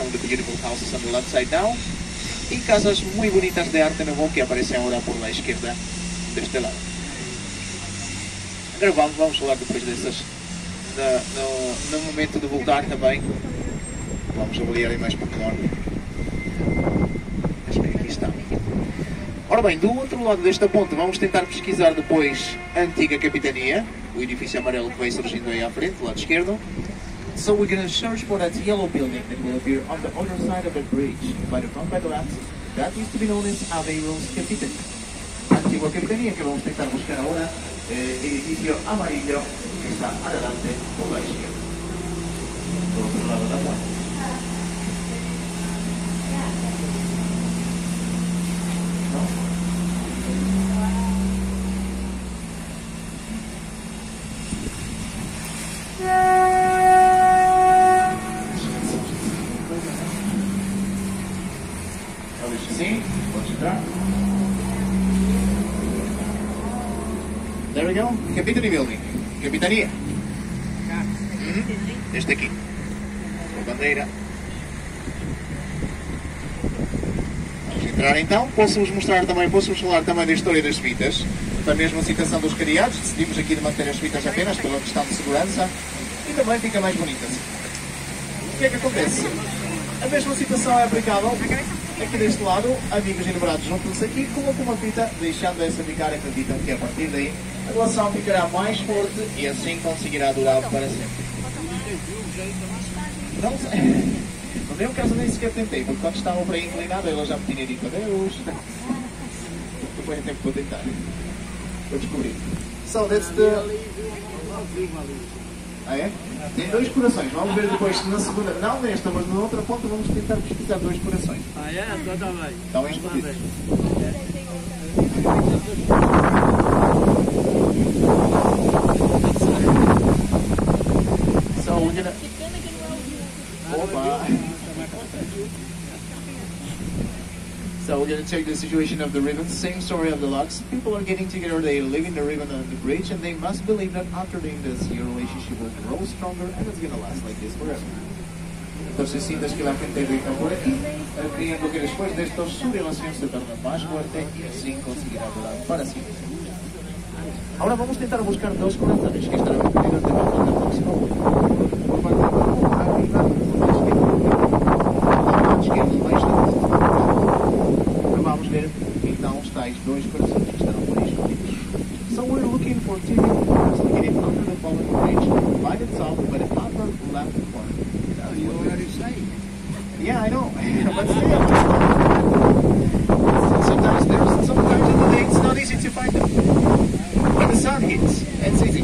of the beautiful houses on the left side now. Y casas muy bonitas de arte nuevo que aparecen ahora por la izquierda de este lado. Agora vamos falar depois dessas, no momento de voltar também. Vamos avaliar em mais pormenor. Acho que aqui está. Ora bem, do outro lado desta ponte vamos tentar pesquisar depois a antiga capitania, o edifício amarelo que vai surgindo aí à frente, do lado esquerdo. So we're going to search for that yellow building that will appear on the other side of the bridge, by the front, by the left. That used to be known as Aveiros Capitania. A antigua capitania que vamos tentar buscar ahora, edificio amarillo que está adelante por la izquierda, por otro lado de la puerta. Sim, pode entrar. There we go. Capitania Building. Capitania. Este aqui. A bandeira. Vamos entrar então. Posso-vos falar também da história das fitas. Da mesma citação dos cariados. Decidimos aqui de manter as fitas apenas pela questão de segurança. E também fica mais bonita. O que é que acontece? A mesma citação é aplicável aqui deste lado. Amigos e namorados juntam-se aqui com uma fita, deixando essa ficar. Acreditam que a partir daí a relação ficará mais forte e assim conseguirá durar para sempre. Não sei. No meu caso nem sequer tentei, porque quando estava para aí inclinado ela já me tinha dito adeus. Depois tem tempo para tentar. Vou descobrir. So that's the... Ah é? Tem dois corações. Vamos ver depois na segunda, não nesta, mas na outra ponta vamos tentar pesquisar dois corações. Ah é? Então está bem. Está bem escondido. So we're gonna... Opa! So we're going to check the situation of the ribbons. Same story of the locks. People are getting together, they are leaving the ribbon on the bridge, and they must believe that after doing this, your relationship will grow stronger and it's going to last like this forever. Entonces sientes que la gente grita por aquí, creyendo que después de esto su relación se torna más fuerte y así conseguirá durar para siempre. Ahora vamos a intentar buscar dos corazones que estarán incluidos debajo del próximo punto. Por parte de abajo, arriba, a la izquierda, vamos ver então os tais dois corações que estarão por aí escondidos. So we're looking for two unicorns located under the following bridge, by the top, by the upper left corner. You already say. Yeah, I know, but still. Sometimes in the day it's not easy to find them. When the sun hits, it's easy.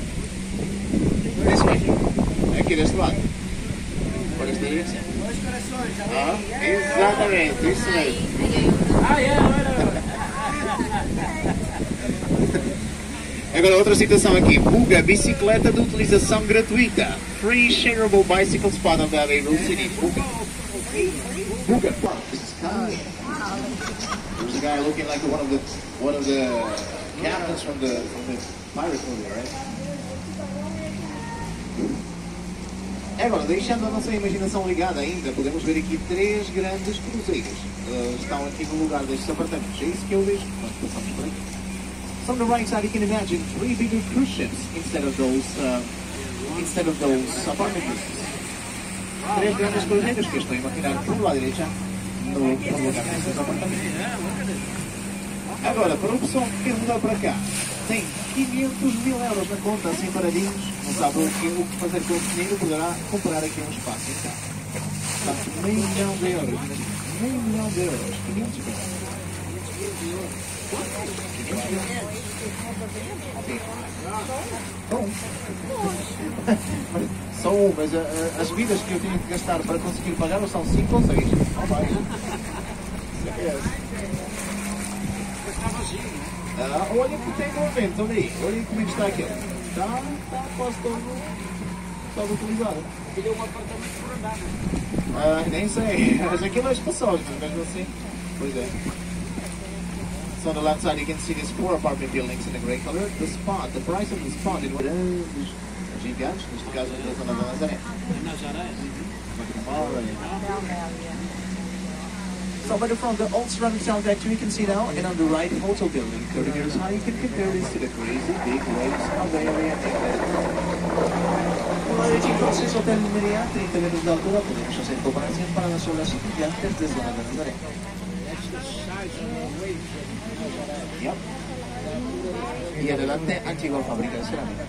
This way. Aqui deste lado. Por esta direção. Dois corações. Ah, exatamente, isso mesmo. Agora outra citação aqui. Buga, bicicleta de utilização gratuita. Free shareable bicycle spot of the Aveiro City. Buga. Buga. There's a guy looking like one of the captains from the pirate movie, right? Agora, deixando a nossa imaginação ligada ainda, podemos ver aqui três grandes cruzeiros. Estão aqui no lugar destes apartamentos. É isso que eu vejo quando passamos por aqui. So on the right side, you can imagine three bigger cruise ships instead of those apartment buildings. Três grandes cruzeiros que eu estou a imaginar por lá direita no lugar destes apartamentos. Agora, para o pessoal que quer mudar para cá, tem 500 mil euros na conta, assim paradinhos, não sabe o que fazer com o dinheiro, poderá comprar aqui um espaço em casa. Portanto, meio milhão de euros, 500 mil. Bom. Só um, mas as vidas que eu tenho que gastar para conseguir pagar são 5 ou 6. Não mais. Olha que tem movimento, olha aí. Olha como é que está aquilo. Está quase todo utilizado. Ele é um apartamento por andar. Nem sei. Mas aquilo é espaçoso, mas mesmo assim. Pois é. So on the left side you can see these 4 apartment buildings in the grey color. The price of the spot in gigantes, neste caso da zona da Nazaré. Nazaré. So by the front, the old ceramic sound factory you can see now, and on the right, hotel building. 30 meters high, you can compare this to the crazy big waves of the area. Una vez entonces, Hotel Meria, 30 metros de altura, podemos hacer comparación para las olas gigantes de zona de Nazaré. Yep. Y adelante, antigua fábrica de cerámica.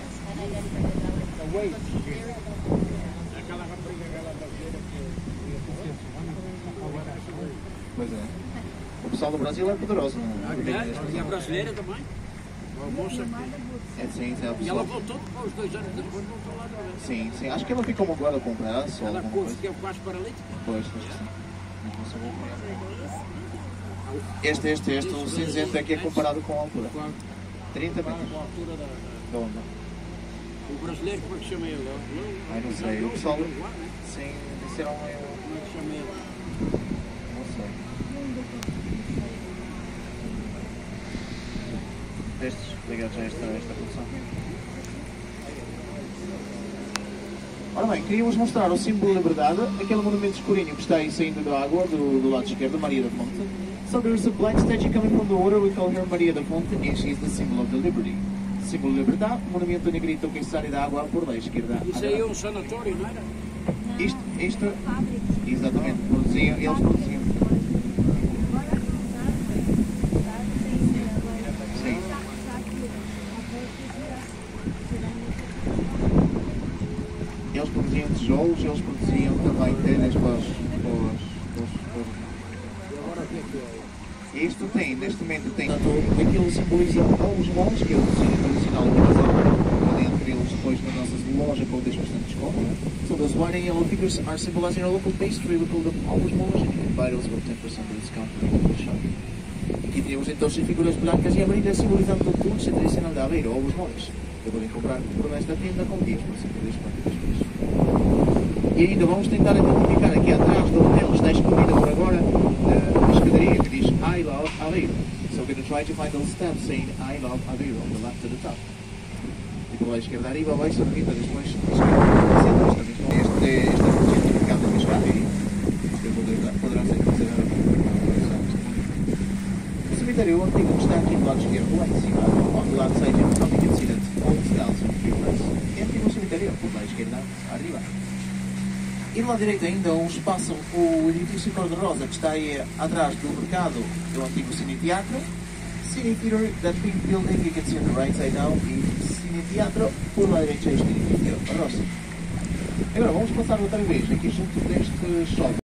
Pois é. O pessoal do Brasil é poderoso, não é? E a brasileira também. Uma moça É, sim, sim, é o e pessoal. ela voltou, depois, 2 anos depois, voltou lá outra vez. Sim, sim. Acho que ela ficou magoada com o braço ou Ela alguma coisa. ficou quase paralítica. Pois, acho que sim. Não conseguiu comer. Este, o cinzento é que é comparado com a altura. 30 Com a metros. altura da... De onde? O brasileiro, como é que chama ele? Ai, não sei. O pessoal. Né? Sim, disseram eu. Como é que chama ele? Não sei. Destes ligados a esta produção. Ora bem, queríamos mostrar o símbolo da liberdade, aquele monumento escurinho que está aí saindo da água, do lado esquerdo, Maria da Fonte. So there's a black statue coming from the water, we call her Maria da Fonte, and she is the symbol of the liberty. Símbolo de liberdade, monumento negrito que sai da água por da esquerda. Isso aí é um sanatório, não era? Isto, exatamente, produziam, eles produziam. Sim. Eles produziam tijolos, eles produziam também telhas para os... E agora o que é? Isto tem, neste momento tem aquilo simboliza os moldes, que é o tecido tradicional do Brasil. Podem adquiri-los depois na nossa loja com 10% de desconto. So those white and yellow figures are symbolizing our local pastry. We call them Alves Moldes, and you can buy those for 10% of discount in the local shop. Aqui temos então as figuras brancas e amarelas simbolizando o dulce tradicional da Aveiro, Alves Moldes, que podem comprar por nesta tenda com 10% de desconto. E ainda vamos tentar identificar aqui atrás do hotel, está escondida por agora a escadaria que diz I love Aveiro. So we're going to try to find those steps saying I love Aveiro on the left to the top. E por lá à esquerda arriba vai ser bonita depois esta função de mercado de Aveiro, que poderá ser considerada o cemitério antigo que está aqui do lado esquerdo, lá em cima, on the left side you can see that old styles of figures. E aqui no cemitério, por lá à esquerda, arriba. E do lado direito ainda um espaço, o edifício cor-de-rosa que está aí atrás do mercado do antigo Cine Teatro. Cine Theater, that big building you can see on the right side now, e Cine Teatro, por lá direito este edifício rosa. Agora vamos passar outra vez aqui junto deste shopping.